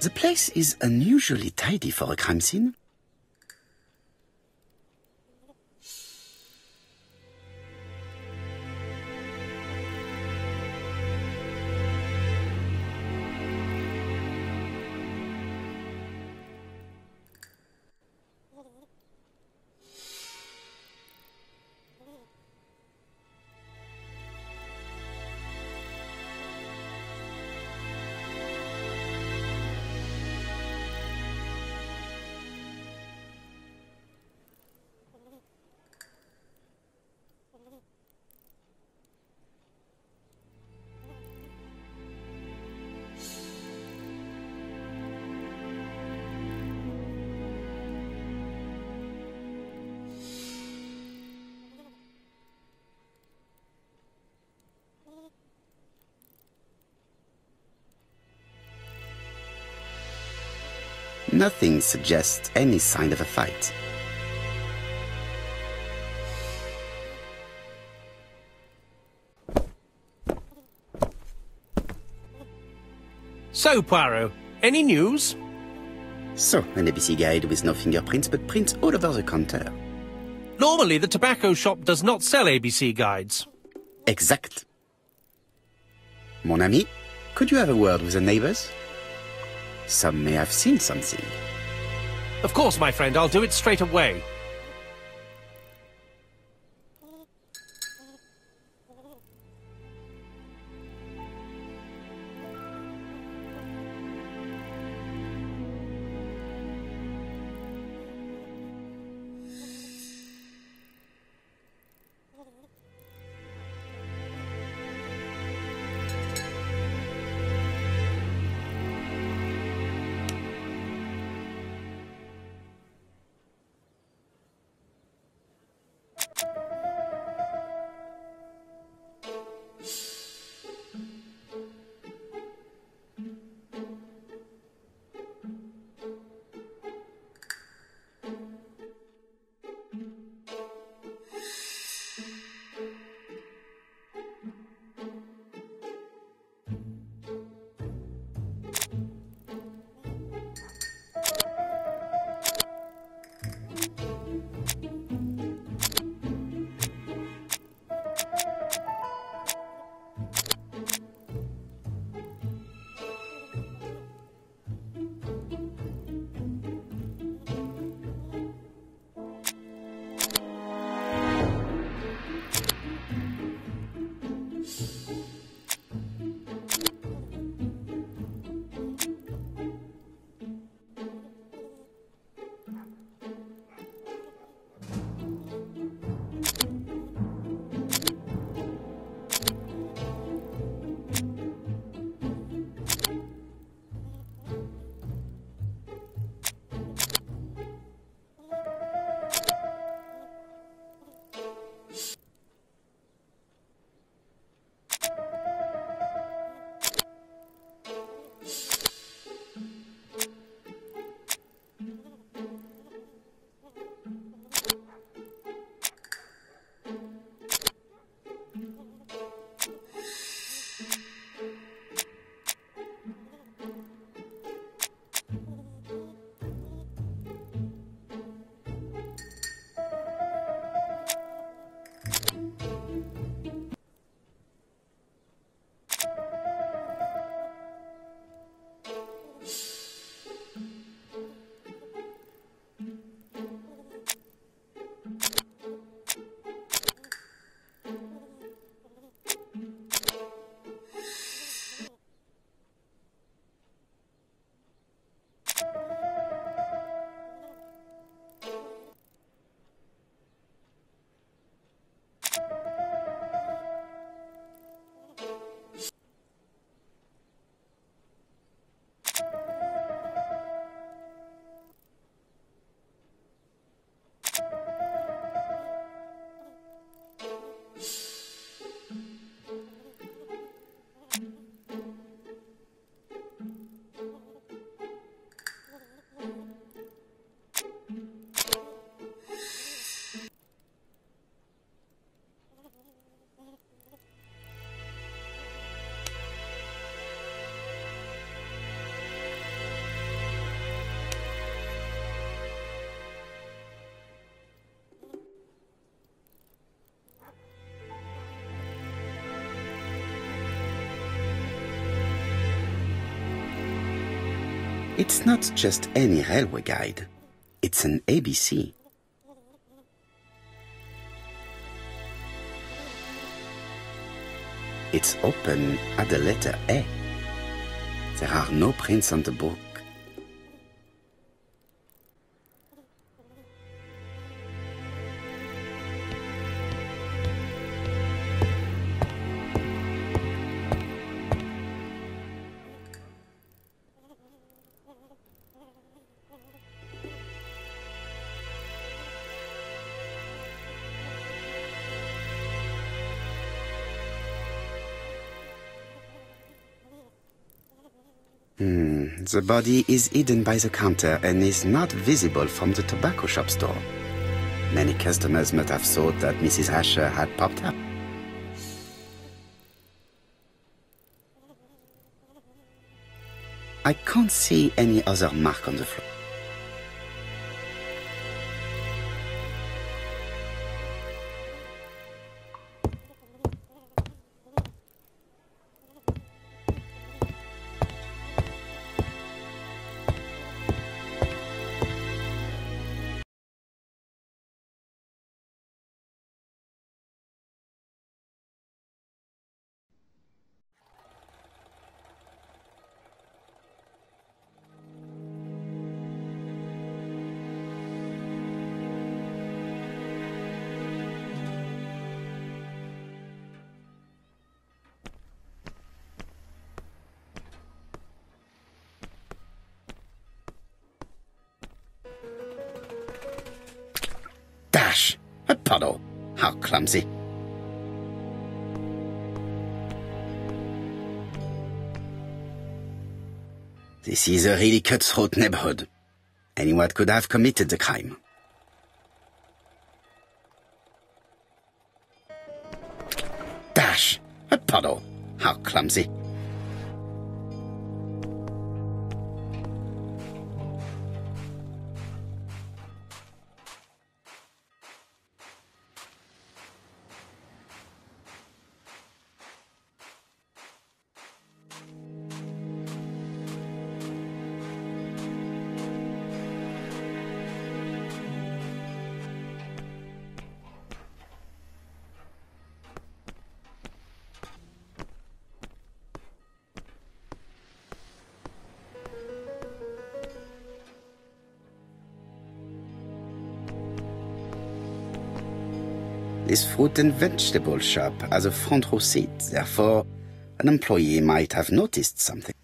The place is unusually tidy for a crime scene. Nothing suggests any sign of a fight. So, Poirot, any news? So, an ABC guide with no fingerprints but prints all over the counter. Normally, the tobacco shop does not sell ABC guides. Exact. Mon ami, could you have a word with the neighbors? Some may have seen something. Of course, my friend, I'll do it straight away. It's not just any railway guide. It's an ABC. It's open at the letter A. There are no prints on the book. The body is hidden by the counter and is not visible from the tobacco shop store. Many customers must have thought that Mrs. Asher had popped up. I can't see any other mark on the floor. Dash! A puddle! How clumsy! This is a really cutthroat neighborhood. Anyone could have committed the crime. Dash! A puddle! How clumsy! This fruit and vegetable shop has a front row seat, therefore an employee might have noticed something.